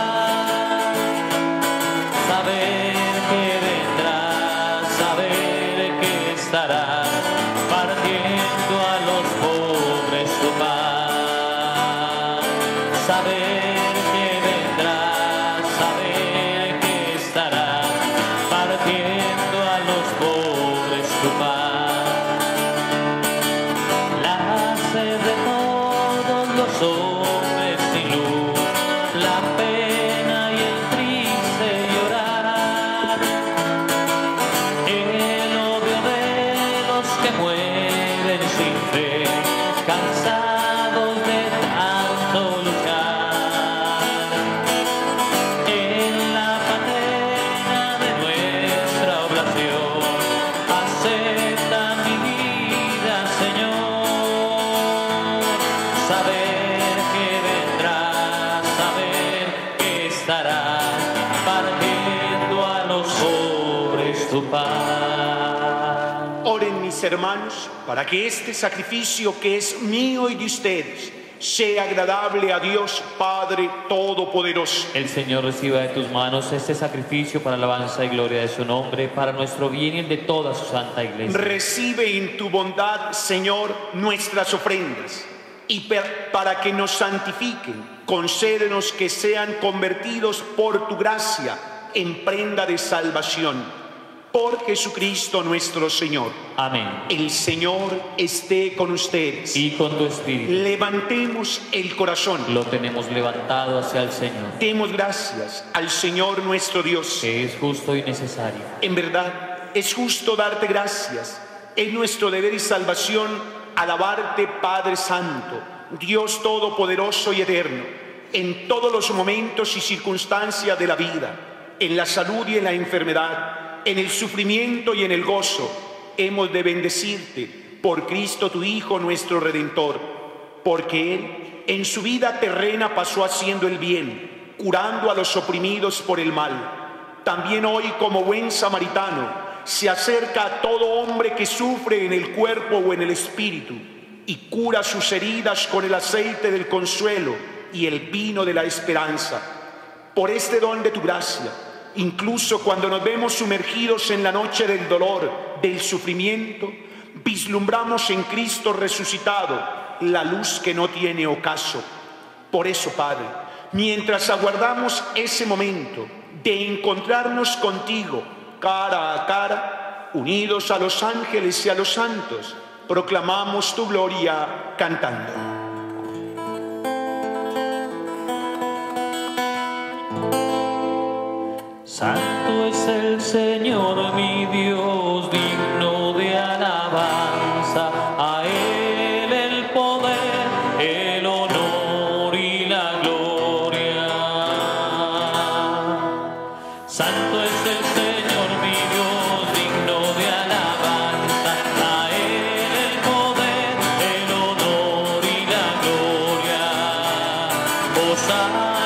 Saber que vendrás, saber que estarás partiendo a los pobres tu pan. Saber que vendrás, saber que estarás partiendo a los pobres tu pan. La sed de todos los hombres sin luz, la pena y el triste llorar, el odio de los que mueren sin fe, cansados de tanto luchar. En la patena de nuestra oblación, acepta mi vida, Señor. Saber que vendrás, saber que estarás partiendo a los pobres tu pan. Oren mis hermanos para que este sacrificio que es mío y de ustedes sea agradable a Dios Padre Todopoderoso. El Señor reciba de tus manos este sacrificio para alabanza y gloria de su nombre, para nuestro bien y el de toda su santa iglesia. Recibe en tu bondad, Señor, nuestras ofrendas y para que nos santifiquen, concédenos que sean convertidos por tu gracia en prenda de salvación. Por Jesucristo nuestro Señor. Amén. El Señor esté con ustedes. Y con tu espíritu. Levantemos el corazón. Lo tenemos levantado hacia el Señor. Demos gracias al Señor nuestro Dios. Que es justo y necesario. En verdad, es justo darte gracias. Es nuestro deber y salvación alabarte, Padre Santo, Dios Todopoderoso y Eterno, en todos los momentos y circunstancias de la vida, en la salud y en la enfermedad, en el sufrimiento y en el gozo. Hemos de bendecirte por Cristo tu Hijo, nuestro Redentor, porque Él en su vida terrena pasó haciendo el bien, curando a los oprimidos por el mal. También hoy, como buen samaritano, se acerca a todo hombre que sufre en el cuerpo o en el espíritu y cura sus heridas con el aceite del consuelo y el vino de la esperanza. Por este don de tu gracia, incluso cuando nos vemos sumergidos en la noche del dolor, del sufrimiento, vislumbramos en Cristo resucitado la luz que no tiene ocaso. Por eso, Padre, mientras aguardamos ese momento de encontrarnos contigo cara a cara, unidos a los ángeles y a los santos, proclamamos tu gloria cantando. Santo es el Señor mi Dios, digno de alabanza. A Él el poder, el honor y la gloria. Santo es el Señor mi Dios, digno de alabanza. A Él el poder, el honor y la gloria. Hosana.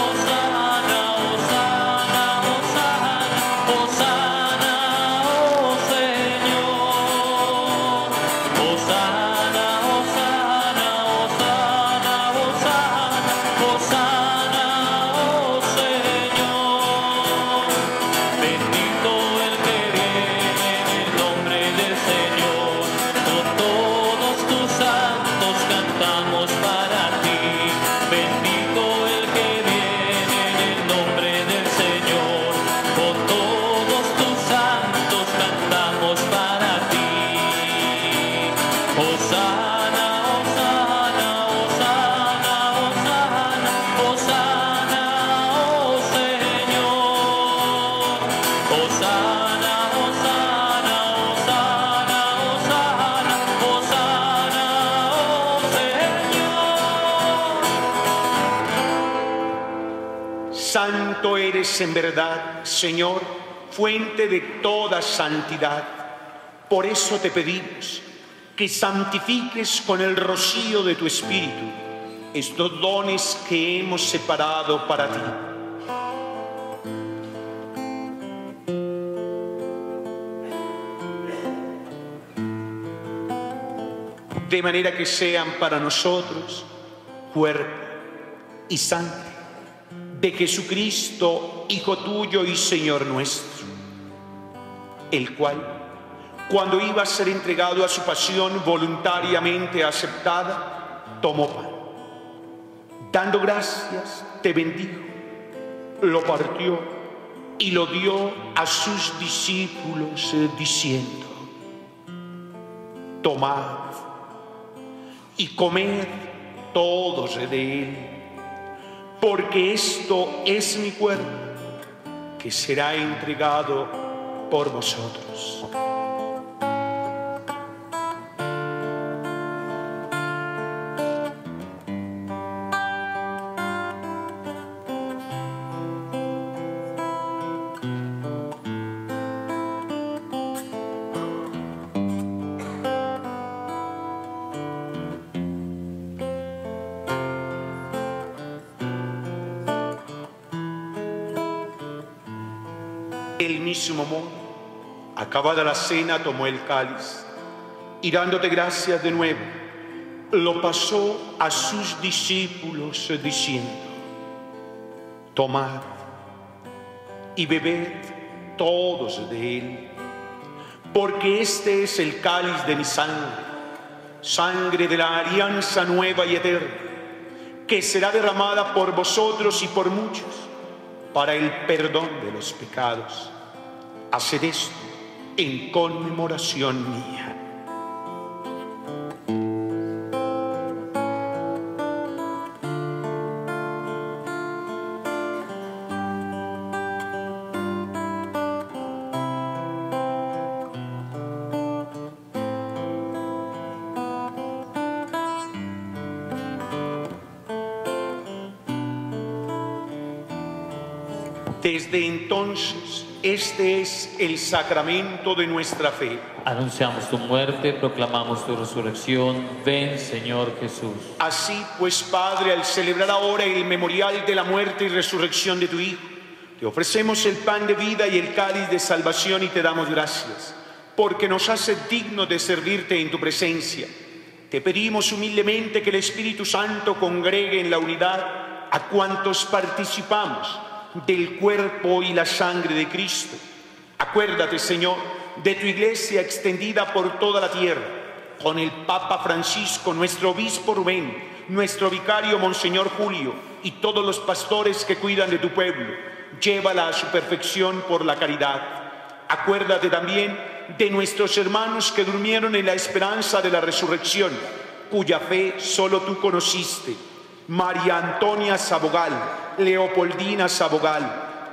Santo eres en verdad, Señor, fuente de toda santidad. Por eso te pedimos que santifiques con el rocío de tu Espíritu estos dones que hemos separado para ti. De manera que sean para nosotros cuerpo y sangre de Jesucristo, Hijo tuyo y Señor nuestro, el cual, cuando iba a ser entregado a su pasión voluntariamente aceptada, tomó pan. Dando gracias, te bendijo, lo partió y lo dio a sus discípulos, diciendo: tomad y comed todos de él, porque esto es mi cuerpo, que será entregado por vosotros. Del mismo modo, acabada la cena, tomó el cáliz y, dándote gracias de nuevo, lo pasó a sus discípulos diciendo: tomad y bebed todos de él, porque este es el cáliz de mi sangre, sangre de la alianza nueva y eterna, que será derramada por vosotros y por muchos para el perdón de los pecados. Haced esto en conmemoración mía. Desde entonces, este es el sacramento de nuestra fe. Anunciamos tu muerte, proclamamos tu resurrección. Ven, Señor Jesús. Así pues, Padre, al celebrar ahora el memorial de la muerte y resurrección de tu Hijo, te ofrecemos el pan de vida y el cáliz de salvación y te damos gracias, porque nos haces dignos de servirte en tu presencia. Te pedimos humildemente que el Espíritu Santo congregue en la unidad a cuantos participamos del cuerpo y la sangre de Cristo. Acuérdate, Señor, de tu iglesia extendida por toda la tierra, con el Papa Francisco, nuestro obispo Rubén, nuestro vicario Monseñor Julio y todos los pastores que cuidan de tu pueblo. Llévala a su perfección por la caridad. Acuérdate también de nuestros hermanos que durmieron en la esperanza de la resurrección, cuya fe solo tú conociste: María Antonia Sabogal, Leopoldina Sabogal,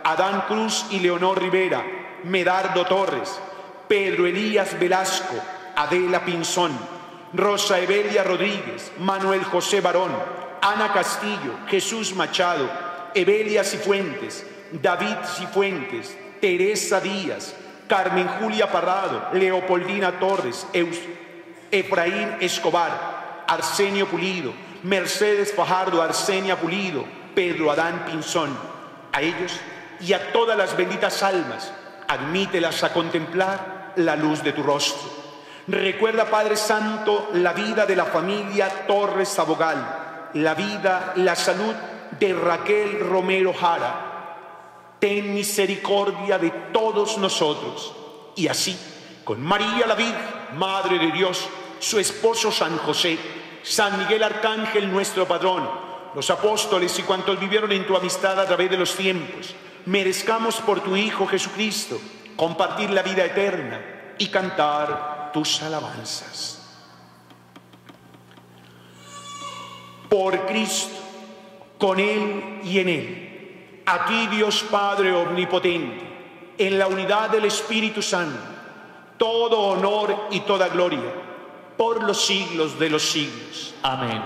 Adán Cruz y Leonor Rivera, Medardo Torres, Pedro Elías Velasco, Adela Pinzón, Rosa Evelia Rodríguez, Manuel José Barón, Ana Castillo, Jesús Machado, Evelia Cifuentes, David Cifuentes, Teresa Díaz, Carmen Julia Parrado, Leopoldina Torres, Efraín Escobar, Arsenio Pulido, Mercedes Fajardo, Arsenia Pulido, Pedro Adán Pinzón. A ellos y a todas las benditas almas, admítelas a contemplar la luz de tu rostro. Recuerda, Padre Santo, la vida de la familia Torres Abogal, la vida, la salud de Raquel Romero Jara. Ten misericordia de todos nosotros. Y así, con María la Virgen, Madre de Dios, su esposo San José, San Miguel Arcángel, nuestro patrón, los apóstoles y cuantos vivieron en tu amistad a través de los tiempos, merezcamos por tu Hijo Jesucristo compartir la vida eterna y cantar tus alabanzas. Por Cristo, con Él y en Él, a ti Dios Padre omnipotente, en la unidad del Espíritu Santo, todo honor y toda gloria, por los siglos de los siglos. Amén.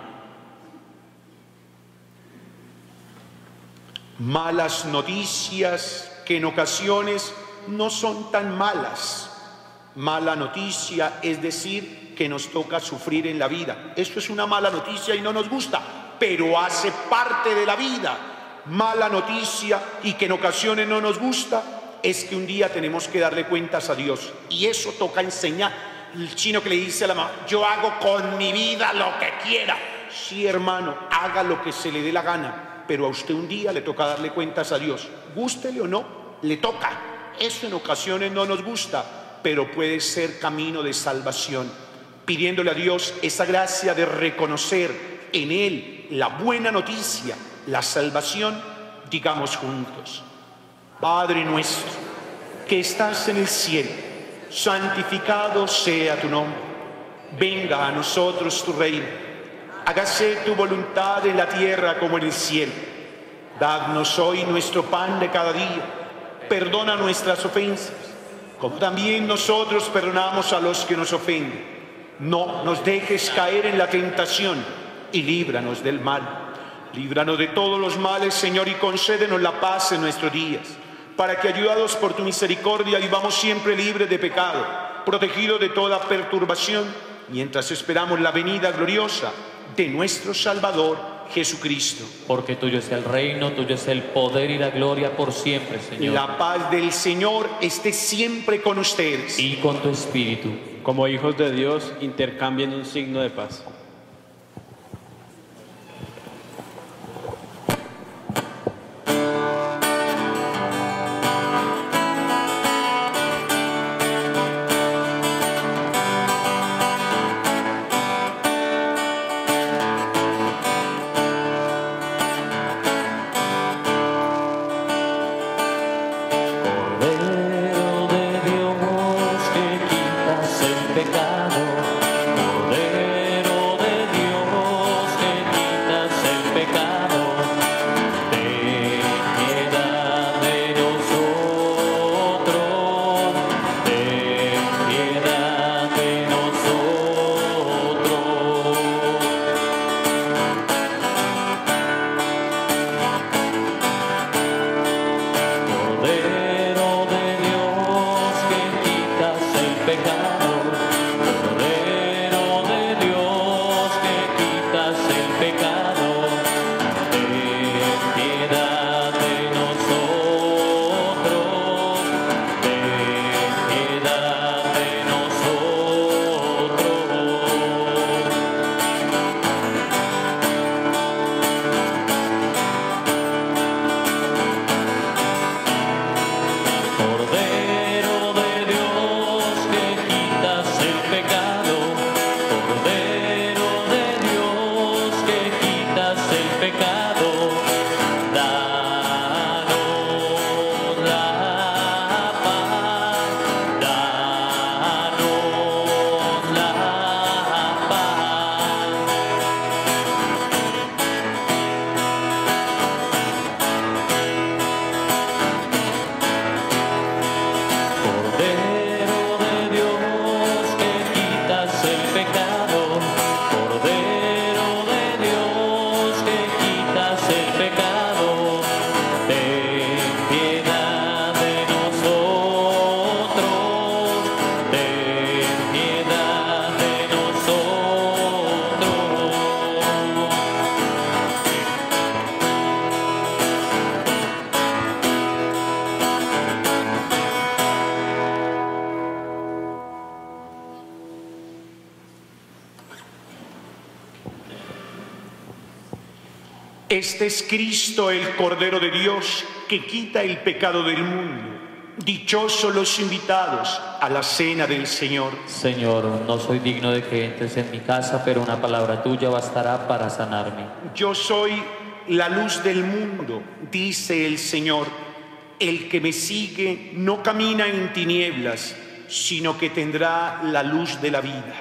Malas noticias que en ocasiones no son tan malas. Mala noticia es decir que nos toca sufrir en la vida. Esto es una mala noticia y no nos gusta, pero hace parte de la vida. Mala noticia y que en ocasiones no nos gusta es que un día tenemos que darle cuentas a Dios. Y eso toca enseñar. El chino que le dice a la mamá: yo hago con mi vida lo que quiera. Sí, hermano, haga lo que se le dé la gana, pero a usted un día le toca darle cuentas a Dios. Gústele o no, le toca. Eso en ocasiones no nos gusta, pero puede ser camino de salvación. Pidiéndole a Dios esa gracia de reconocer en Él la buena noticia, la salvación, digamos juntos: Padre nuestro, que estás en el cielo, santificado sea tu nombre. Venga a nosotros tu reino. Hágase tu voluntad en la tierra como en el cielo. Danos hoy nuestro pan de cada día. Perdona nuestras ofensas, como también nosotros perdonamos a los que nos ofenden. No nos dejes caer en la tentación y líbranos del mal. Líbranos de todos los males, Señor, y concédenos la paz en nuestros días, para que, ayudados por tu misericordia, vivamos siempre libres de pecado, protegidos de toda perturbación, mientras esperamos la venida gloriosa de nuestro Salvador Jesucristo. Porque tuyo es el reino, tuyo es el poder y la gloria por siempre, Señor. La paz del Señor esté siempre con ustedes. Y con tu espíritu. Como hijos de Dios, intercambien un signo de paz. Cordero de Dios que quitas el pecado, Cordero Este es Cristo, el Cordero de Dios, que quita el pecado del mundo. Dichosos los invitados a la cena del Señor. Señor, no soy digno de que entres en mi casa, pero una palabra tuya bastará para sanarme. Yo soy la luz del mundo, dice el Señor. El que me sigue no camina en tinieblas, sino que tendrá la luz de la vida.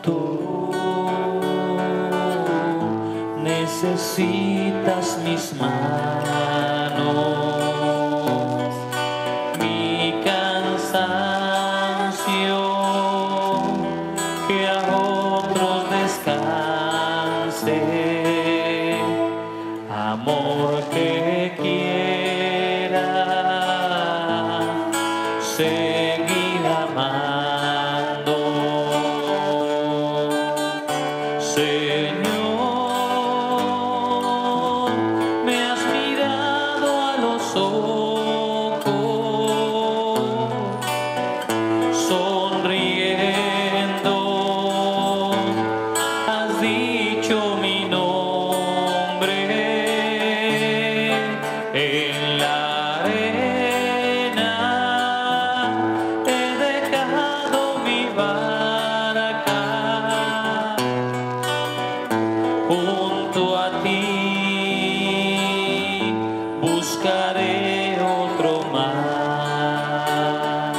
Tú necesitas mis manos, mi cansancio, que a otros descanse, amor que quiera seguir amando. Señor, me has mirado a los ojos, sonriendo, has dicho mi nombre. En la arena he dejado mi barca, junto a ti buscaré otro mar.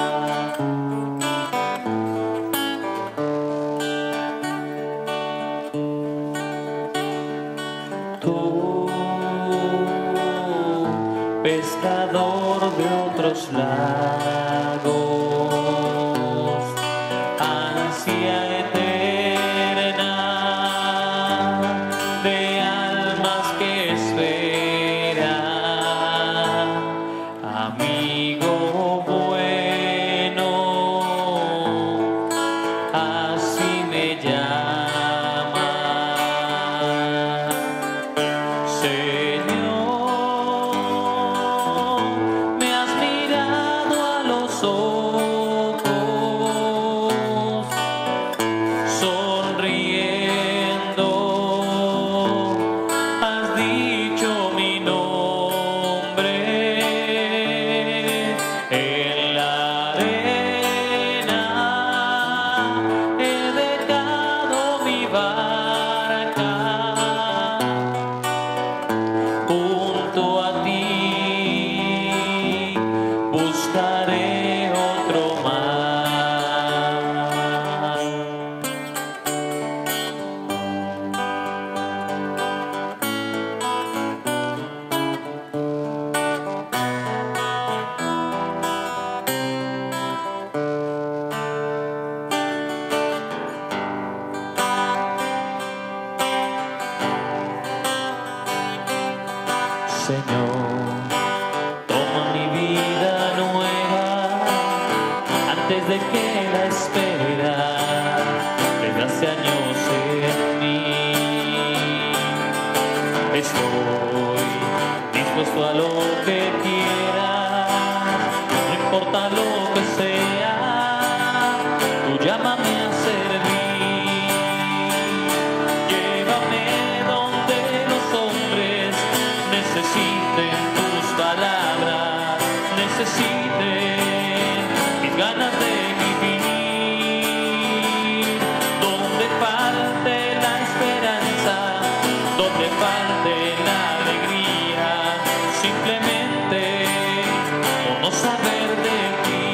Tú, pescador de otros lagos, ansia eterna de almas que esperan, amigo bueno, así me llama. Señor, me has mirado a los ojos, sonriendo, has dicho mi nombre. En la arena he dejado mi barca, junto a ti buscaré otro mar. Señor, toma mi vida nueva antes de que la espera desde hace años en mí. Estoy dispuesto a lo que quieras, no importa lo que sea, tú llámame a servir. Llévame donde los hombres necesiten tus palabras, necesiten mis ganas de vivir. Donde falte la esperanza, donde falte la alegría, simplemente por no saber de ti.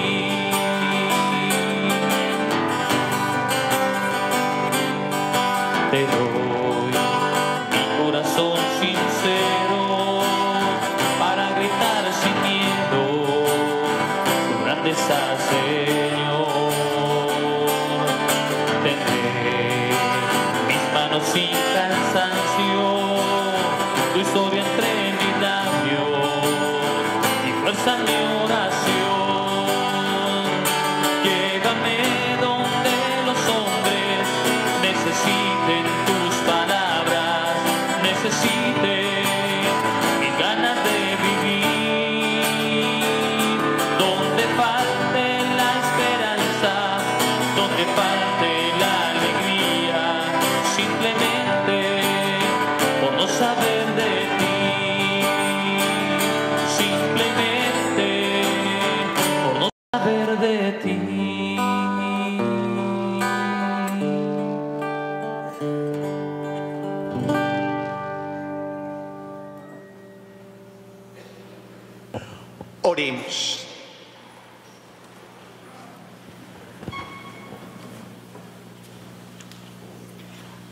Te doy mi corazón sincero para gritar sin miedo tu grandeza, Señor. Tendré mis manos sin cansancio, tu historia entre mis labios y fuerza mi oración. Llévame donde los hombres necesiten tus palabras, necesiten mis ganas de vivir. Donde falte la esperanza, donde falte la alegría, simplemente por no saber de ti. Simplemente por no saber de ti. Oremos.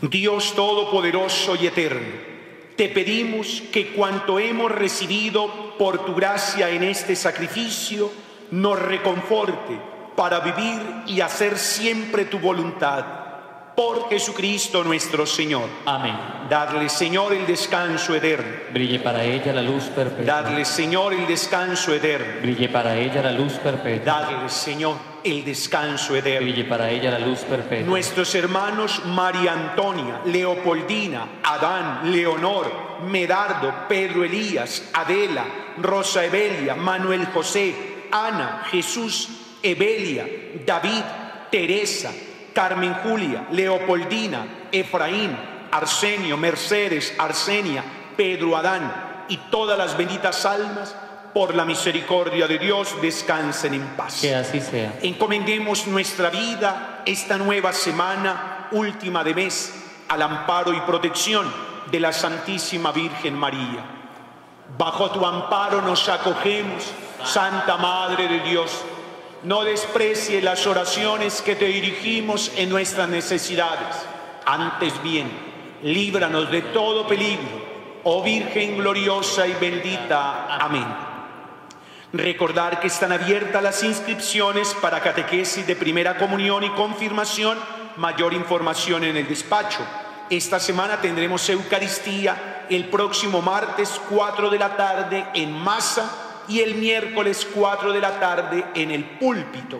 Dios Todopoderoso y Eterno, te pedimos que cuanto hemos recibido por tu gracia en este sacrificio, nos reconforte para vivir y hacer siempre tu voluntad. Por Jesucristo nuestro Señor. Amén. Dadle, Señor, el descanso eterno. Brille para ella la luz perpetua. Dadle, Señor, el descanso eterno. Brille para ella la luz perpetua. Dadle, Señor, el descanso eterno. Brille para ella la luz perpetua. Nuestros hermanos María Antonia, Leopoldina, Adán, Leonor, Medardo, Pedro Elías, Adela, Rosa Evelia, Manuel José, Ana, Jesús, Evelia, David, Teresa, Carmen Julia, Leopoldina, Efraín, Arsenio, Mercedes, Arsenia, Pedro Adán y todas las benditas almas, por la misericordia de Dios, descansen en paz. Que así sea. Encomendemos nuestra vida esta nueva semana, última de mes, al amparo y protección de la Santísima Virgen María. Bajo tu amparo nos acogemos, Santa Madre de Dios. No desprecie las oraciones que te dirigimos en nuestras necesidades. Antes bien, líbranos de todo peligro, oh Virgen gloriosa y bendita. Amén. Recordar que están abiertas las inscripciones para catequesis de primera comunión y confirmación. Mayor información en el despacho. Esta semana tendremos Eucaristía el próximo martes 4 de la tarde en masa y el miércoles 4 de la tarde en el púlpito.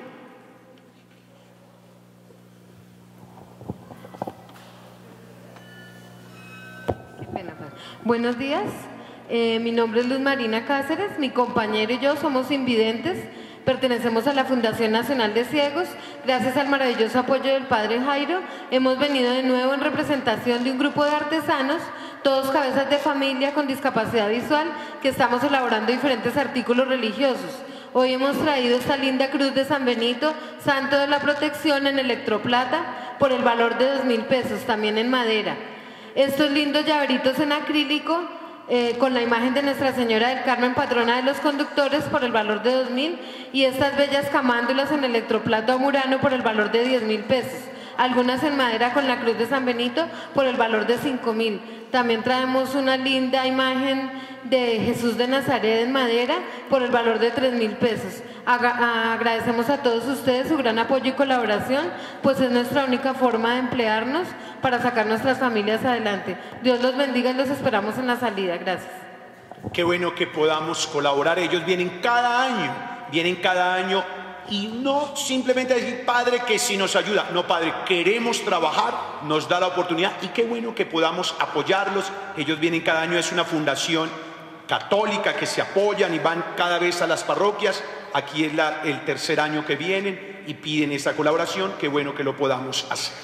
Buenos días, mi nombre es Luz Marina Cáceres, mi compañero y yo somos invidentes, pertenecemos a la Fundación Nacional de Ciegos. Gracias al maravilloso apoyo del Padre Jairo, hemos venido de nuevo en representación de un grupo de artesanos, todos cabezas de familia con discapacidad visual, que estamos elaborando diferentes artículos religiosos. Hoy hemos traído esta linda cruz de San Benito, santo de la protección, en electroplata, por el valor de 2.000 pesos, también en madera. Estos lindos llaveritos en acrílico, con la imagen de Nuestra Señora del Carmen, patrona de los conductores, por el valor de 2.000, y estas bellas camándulas en electroplata murano por el valor de 10.000 pesos. Algunas en madera con la cruz de San Benito por el valor de 5.000. También traemos una linda imagen de Jesús de Nazaret en madera por el valor de 3.000 pesos. Agradecemos a todos ustedes su gran apoyo y colaboración, pues es nuestra única forma de emplearnos para sacar nuestras familias adelante. Dios los bendiga y los esperamos en la salida. Gracias. Qué bueno que podamos colaborar. Ellos vienen cada año. Y no simplemente decir, Padre, que si nos ayuda. No, Padre, queremos trabajar, nos da la oportunidad y qué bueno que podamos apoyarlos. Ellos vienen cada año, es una fundación católica que se apoyan y van cada vez a las parroquias. Aquí es el tercer año que vienen y piden esa colaboración. Qué bueno que lo podamos hacer.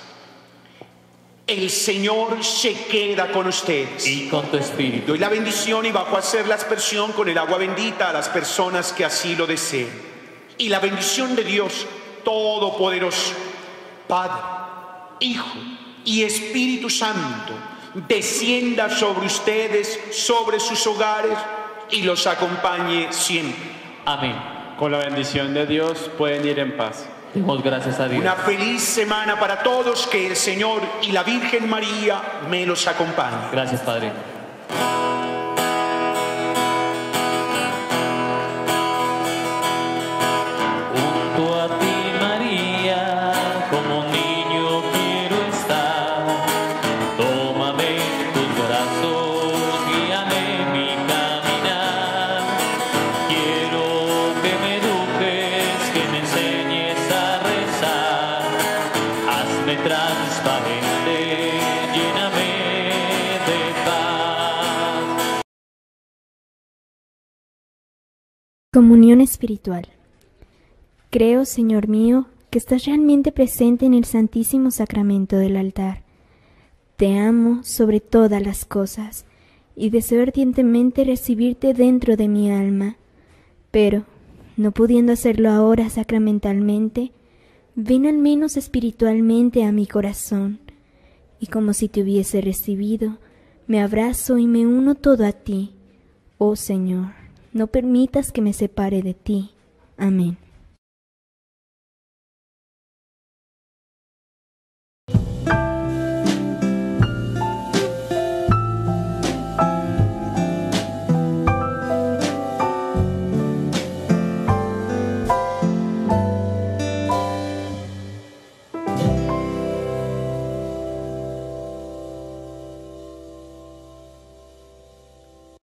El Señor se queda con ustedes. Y con tu espíritu. Doy la bendición y bajo a hacer la aspersión con el agua bendita a las personas que así lo deseen. Y la bendición de Dios Todopoderoso, Padre, Hijo y Espíritu Santo, descienda sobre ustedes, sobre sus hogares y los acompañe siempre. Amén. Con la bendición de Dios pueden ir en paz. Demos gracias a Dios. Una feliz semana para todos, que el Señor y la Virgen María me los acompañen. Gracias, Padre. Junto a ti, María, como un niño quiero estar. Tómame en tus brazos, guíame mi caminar. Quiero que me eduques, que me enseñes a rezar. Hazme transparente, lléname de paz. Comunión espiritual. Creo, Señor mío, que estás realmente presente en el Santísimo Sacramento del altar. Te amo sobre todas las cosas y deseo ardientemente recibirte dentro de mi alma. Pero, no pudiendo hacerlo ahora sacramentalmente, ven al menos espiritualmente a mi corazón, y como si te hubiese recibido, me abrazo y me uno todo a ti. Oh Señor, no permitas que me separe de ti. Amén.